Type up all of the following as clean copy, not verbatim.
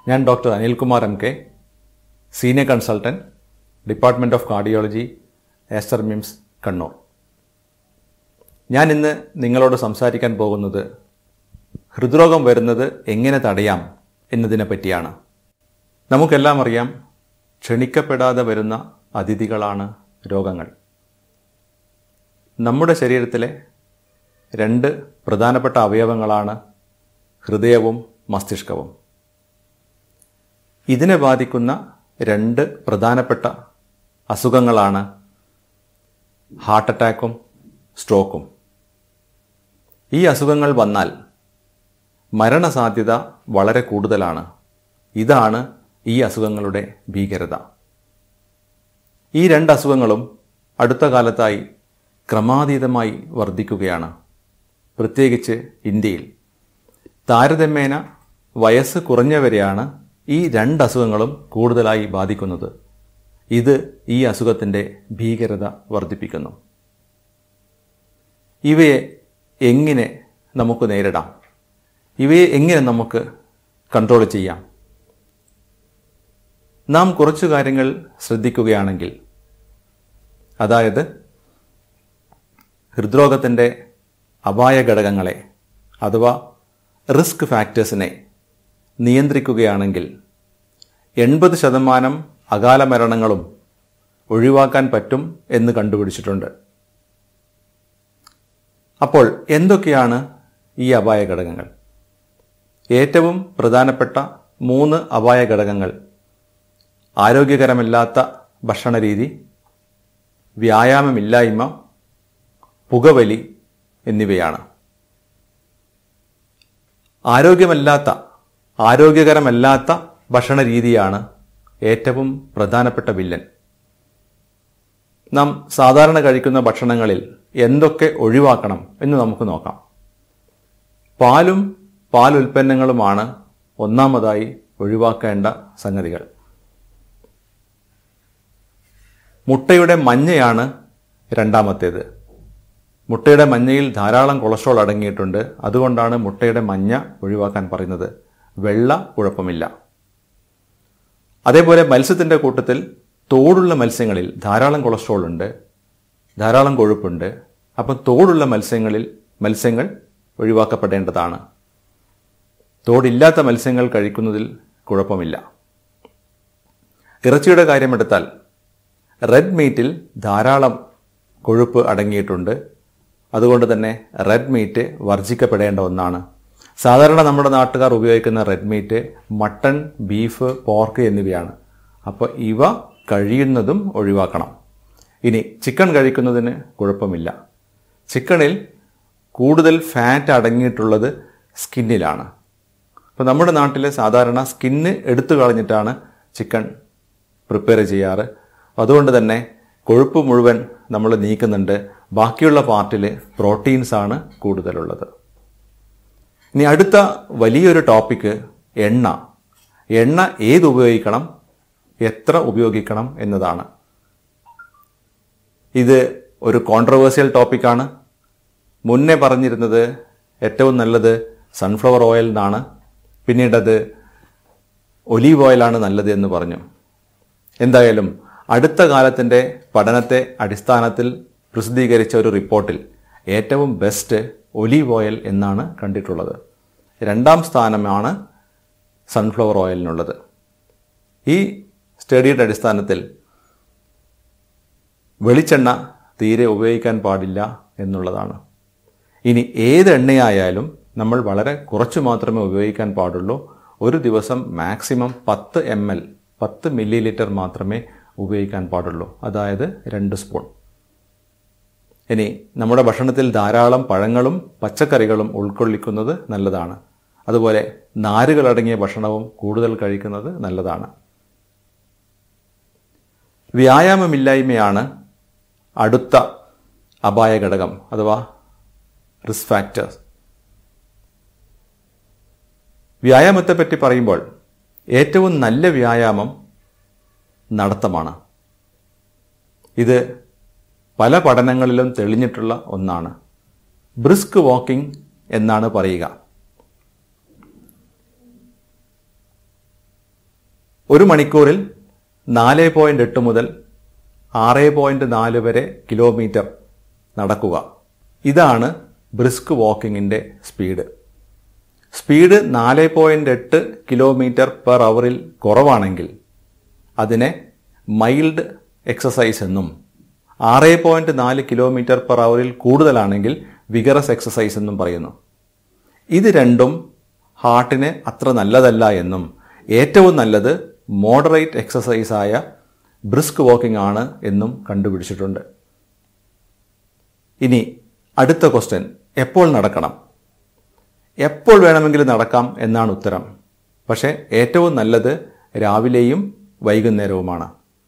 ഞാൻ doctor Anilkumar M K, senior consultant, department of cardiology, Aster MIMS, Kannur. ഞാൻ ഇന്ന് നിങ്ങളോട് സംസാരിക്കാൻ പോകുന്നത് ഹൃദ്രോഗം വരുന്നത് എങ്ങനെ തടയാം എന്നതിനെ പറ്റിയാണ്. നമുക്കെല്ലാം അറിയാം, ക്ഷണിക്കപ്പെടാതെ വരുന്ന അതിഥികളാണ് രോഗങ്ങൾ. നമ്മുടെ ശരീരത്തിലെ രണ്ട് പ്രധാനപ്പെട്ട അവയവങ്ങളാണ് ഹൃദയവും മസ്തിഷ്കവും. ഇതിനെ ബാധിക്കുന്ന രണ്ട് പ്രധാനപ്പെട്ട അസുഖങ്ങളാണ് ഹാർട്ട് അറ്റാക്കും സ്ട്രോക്കും. ഈ അസുഖങ്ങൾ വന്നാൽ മരണസാധ്യത വളരെ കൂടുതലാണ്. ഇതാണ് ഈ അസുഖങ്ങളുടെ ഭീകരത. ഈ രണ്ട് അസുഖങ്ങളും അടുത്ത കാലത്തായി ക്രമാതീതമായി വർദ്ധിക്കുകയാണ്. പ്രത്യേകിച്ച് ഇന്ത്യയിൽ താരതമ്യേന വയസ്സ് കുറഞ്ഞവരെയാണ് ഈ രണ്ട് അസുഖങ്ങളും കൂടുതലായി ബാധിക്കുന്നത്. ഇത് ഈ അസുഖത്തിൻ്റെ ഭീകരത വർദ്ധിപ്പിക്കുന്നു. ഇവയെ എങ്ങനെ നമുക്ക് നേരിടാം? ഇവയെ എങ്ങനെ നമുക്ക് കൺട്രോൾ ചെയ്യാം? നാം കുറച്ചു കാര്യങ്ങൾ ശ്രദ്ധിക്കുകയാണെങ്കിൽ, അതായത് ഹൃദ്രോഗത്തിൻ്റെ അപായ ഘടകങ്ങളെ അഥവാ റിസ്ക് ഫാക്ടേഴ്സിനെ നിയന്ത്രിക്കുകയാണെങ്കിൽ 80% അകാല മരണങ്ങളും ഒഴിവാക്കാൻ പറ്റും എന്ന് കണ്ടുപിടിച്ചിട്ടുണ്ട്. അപ്പോൾ എന്തൊക്കെയാണ് ഈ അപായ ഘടകങ്ങൾ? ഏറ്റവും പ്രധാനപ്പെട്ട 3 അപായ ഘടകങ്ങൾ ആരോഗ്യകരമല്ലാത്ത ഭക്ഷണരീതി, വ്യായാമമില്ലായ്മ, പുകവലി എന്നിവയാണ്. ആരോഗ്യകരമല്ലാത്ത ഭക്ഷണരീതിയാണ് ഏറ്റവും പ്രധാനപ്പെട്ട വില്ലൻ. നാം സാധാരണ കഴിക്കുന്ന ഭക്ഷണങ്ങളിൽ എന്തൊക്കെ ഒഴിവാക്കണം എന്ന് നമുക്ക് നോക്കാം. പാലും പാലുൽപ്പന്നങ്ങളുമാണ് ഒന്നാമതായി ഒഴിവാക്കേണ്ട സംഗതികൾ. മുട്ടയുടെ മഞ്ഞയാണ് രണ്ടാമത്തേത്. മുട്ടയുടെ മഞ്ഞയിൽ ധാരാളം കൊളസ്ട്രോൾ അടങ്ങിയിട്ടുണ്ട്. അതുകൊണ്ടാണ് മുട്ടയുടെ മഞ്ഞ ഒഴിവാക്കാൻ പറയുന്നത്. വെള്ള കുഴപ്പമില്ല. അതേപോലെ മത്സ്യത്തിൻ്റെ കൂട്ടത്തിൽ തോടുള്ള മത്സ്യങ്ങളിൽ ധാരാളം കൊളസ്ട്രോൾ ഉണ്ട്, ധാരാളം കൊഴുപ്പുണ്ട്. അപ്പം തോടുള്ള മത്സ്യങ്ങൾ ഒഴിവാക്കപ്പെടേണ്ടതാണ്. തോടില്ലാത്ത മത്സ്യങ്ങൾ കഴിക്കുന്നതിൽ കുഴപ്പമില്ല. ഇറച്ചിയുടെ കാര്യമെടുത്താൽ റെഡ് മീറ്റിൽ ധാരാളം കൊഴുപ്പ് അടങ്ങിയിട്ടുണ്ട്. അതുകൊണ്ട് തന്നെ റെഡ് മീറ്റ് വർജിക്കപ്പെടേണ്ട ഒന്നാണ്. സാധാരണ നമ്മുടെ നാട്ടുകാർ ഉപയോഗിക്കുന്ന red meat mutton, beef, pork എന്നിവയാണ്. അപ്പോൾ ഇവ കഴിയുന്നതും ഒഴിവാക്കണം. ഇനി ചിക്കൻ കഴിക്കുന്നതിന് കുഴപ്പമില്ല. ചിക്കണിൽ കൂടുതൽ ഫാറ്റ് അടങ്ങിയിട്ടുള്ളത് സ്കിന്നിലാണ്. അപ്പോൾ നമ്മുടെ നാട്ടിൽ സാധാരണ സ്കിന്ന് എടുത്തു കളഞ്ഞിട്ടാണ് ചിക്കൻ പ്രിപ്പയർ ചെയ്യാറ്. അതുകൊണ്ട് തന്നെ കൊഴുപ്പ് മുഴുവൻ നമ്മൾ നീക്കുന്നുണ്ട്. ബാക്കിയുള്ള പാർട്ടിൽ പ്രോട്ടീൻസാണ് കൂടുതലുള്ളത്. ഇനി അടുത്ത വലിയൊരു ടോപ്പിക്ക് എണ്ണ ഏത് ഉപയോഗിക്കണം, എത്ര ഉപയോഗിക്കണം എന്നതാണ്. ഇത് ഒരു കോൺട്രവേഴ്സ്യൽ ടോപ്പിക്കാണ്. മുന്നേ പറഞ്ഞിരുന്നത് ഏറ്റവും നല്ലത് സൺഫ്ലവർ ഓയിൽ എന്നാണ്. പിന്നീടത് ഒലീവ് ഓയിലാണ് നല്ലത് എന്ന് പറഞ്ഞു. എന്തായാലും അടുത്ത കാലത്തിൻ്റെ പഠനത്തെ അടിസ്ഥാനത്തിൽ പ്രസിദ്ധീകരിച്ച ഒരു റിപ്പോർട്ടിൽ ഏറ്റവും ബെസ്റ്റ് ഒലീവ് ഓയിൽ എന്നാണ് കണ്ടിട്ടുള്ളത്. 2ാം സ്ഥാനമാണ് സൺഫ്ലവർ ഓയിലിനുള്ളത്. ഈ സ്റ്റഡിയുടെ അടിസ്ഥാനത്തിൽ വെളിച്ചെണ്ണ തീരെ ഉപയോഗിക്കാൻ പാടില്ല എന്നുള്ളതാണ്. ഇനി ഏത് എണ്ണയായാലും നമ്മൾ വളരെ കുറച്ച് മാത്രമേ ഉപയോഗിക്കാൻ പാടുള്ളൂ. ഒരു ദിവസം മാക്സിമം 10 ml 10 മില്ലി മാത്രമേ ഉപയോഗിക്കാൻ പാടുള്ളൂ. അതായത് 2 സ്പൂൺ. ഇനി നമ്മുടെ ഭക്ഷണത്തിൽ ധാരാളം പഴങ്ങളും പച്ചക്കറികളും ഉൾക്കൊള്ളിക്കുന്നത് നല്ലതാണ്. അതുപോലെ നാരുകളടങ്ങിയ ഭക്ഷണവും കൂടുതൽ കഴിക്കുന്നത് നല്ലതാണ്. വ്യായാമമില്ലായ്മയാണ് അടുത്ത അപായ ഘടകം അഥവാ റിസ്ക് ഫാക്ടേഴ്സ്. വ്യായാമത്തെപ്പറ്റി പറയുമ്പോൾ ഏറ്റവും നല്ല വ്യായാമം നടത്തമാണ്. ഇത് പല പഠനങ്ങളിലും തെളിഞ്ഞിട്ടുള്ള ഒന്നാണ്. ബ്രിസ്ക് വാക്കിംഗ് എന്നാണ് പറയുക. ഒരു മണിക്കൂറിൽ 4.8 മുതൽ 6.4 വരെ കിലോമീറ്റർ നടക്കുക. ഇതാണ് ബ്രിസ്ക് വാക്കിങ്ങിൻ്റെ സ്പീഡ്. സ്പീഡ് 4.8 കിലോമീറ്റർ പെർ അവറിൽ കുറവാണെങ്കിൽ അതിനെ മൈൽഡ് എക്സസൈസ് എന്നും 6.4 കിലോമീറ്റർ പെർ അവറിൽ കൂടുതലാണെങ്കിൽ വിഗറസ് എക്സസൈസ് എന്നും പറയുന്നു. ഇത് രണ്ടും ഹാർട്ടിന് അത്ര നല്ലതല്ല എന്നും ഏറ്റവും നല്ലത് മോഡറേറ്റ് എക്സസൈസായ ബ്രിസ്ക് വാക്കിംഗ് ആണ് എന്നും കണ്ടുപിടിച്ചിട്ടുണ്ട്. ഇനി അടുത്ത ക്വസ്റ്റ്യൻ, എപ്പോൾ നടക്കണം? എപ്പോൾ വേണമെങ്കിലും നടക്കാം എന്നാണ് ഉത്തരം. പക്ഷേ ഏറ്റവും നല്ലത് രാവിലെയും വൈകുന്നേരവുമാണ്.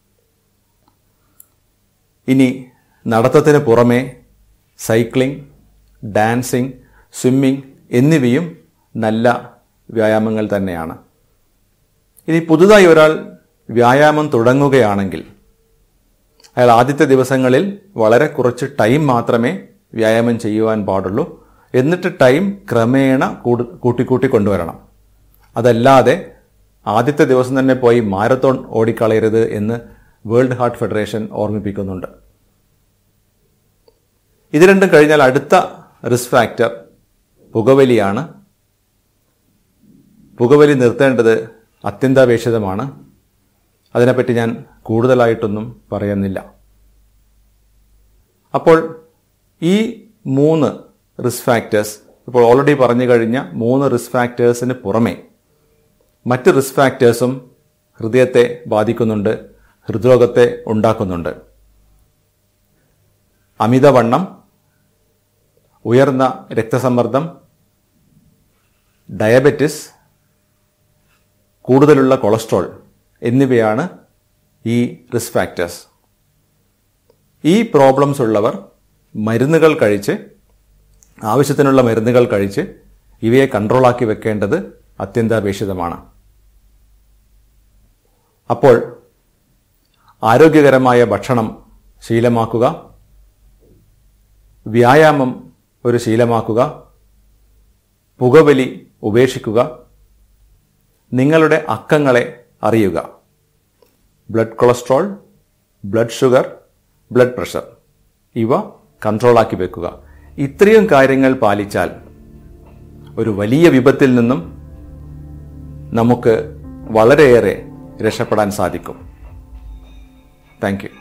ഇനി നടത്തത്തിന് പുറമെ സൈക്ലിംഗ്, ഡാൻസിങ്, സ്വിമ്മിംഗ് എന്നിവയും നല്ല വ്യായാമങ്ങൾ തന്നെയാണ്. ഇനി പുതുതായി ഒരാൾ വ്യായാമം തുടങ്ങുകയാണെങ്കിൽ അയാൾ ആദ്യത്തെ ദിവസങ്ങളിൽ വളരെ കുറച്ച് ടൈം മാത്രമേ വ്യായാമം ചെയ്യുവാൻ പാടുള്ളൂ. എന്നിട്ട് ടൈം ക്രമേണ കൂട്ടിക്കൂട്ടി കൊണ്ടുവരണം. അതല്ലാതെ ആദ്യത്തെ ദിവസം തന്നെ പോയി മാരത്തോൺ ഓടിക്കളയരുത് എന്ന് വേൾഡ് ഹാർട്ട് ഫെഡറേഷൻ ഓർമ്മിപ്പിക്കുന്നുണ്ട്. ഇത് രണ്ടും കഴിഞ്ഞാൽ അടുത്ത റിസ്ക് ഫാക്ടർ പുകവലിയാണ്. പുകവലി നിർത്തേണ്ടത് അത്യന്താപേക്ഷിതമാണ്. അതിനെപ്പറ്റി ഞാൻ കൂടുതലായിട്ടൊന്നും പറയുന്നില്ല. അപ്പോൾ ഈ 3 റിസ്ക് ഫാക്ടേഴ്സ്, ഇപ്പോൾ ഓൾറെഡി പറഞ്ഞു കഴിഞ്ഞ 3 റിസ്ക് ഫാക്ടേഴ്സിന് പുറമെ മറ്റ് റിസ്ക് ഫാക്ടേഴ്സും ഹൃദയത്തെ ബാധിക്കുന്നുണ്ട്, ഹൃദ്രോഗത്തെ ഉണ്ടാക്കുന്നുണ്ട്. അമിതവണ്ണം, ഉയർന്ന രക്തസമ്മർദ്ദം, ഡയബറ്റിസ്, കൂടുതലുള്ള കൊളസ്ട്രോൾ എന്നിവയാണ് ഈ റിസ്ക് ഫാക്ടേഴ്സ്. ഈ പ്രോബ്ലംസ് ഉള്ളവർ മരുന്നുകൾ കഴിച്ച്, ആവശ്യത്തിനുള്ള മരുന്നുകൾ കഴിച്ച് ഇവയെ കൺട്രോളാക്കി വെക്കേണ്ടത് അത്യന്താപേക്ഷിതമാണ്. അപ്പോൾ ആരോഗ്യകരമായ ഭക്ഷണം ശീലമാക്കുക, വ്യായാമം ഒരു ശീലമാക്കുക, പുകവലി ഉപേക്ഷിക്കുക, നിങ്ങളുടെ അക്കങ്ങളെ അറിയുക. Blood cholesterol, blood sugar, blood pressure ഇവ കൺട്രോളാക്കി വെക്കുക. ഇത്രയും കാര്യങ്ങൾ പാലിച്ചാൽ ഒരു വലിയ വിപത്തിൽ നിന്നും നമുക്ക് വളരെയേറെ രക്ഷപ്പെടാൻ സാധിക്കും. Thank U.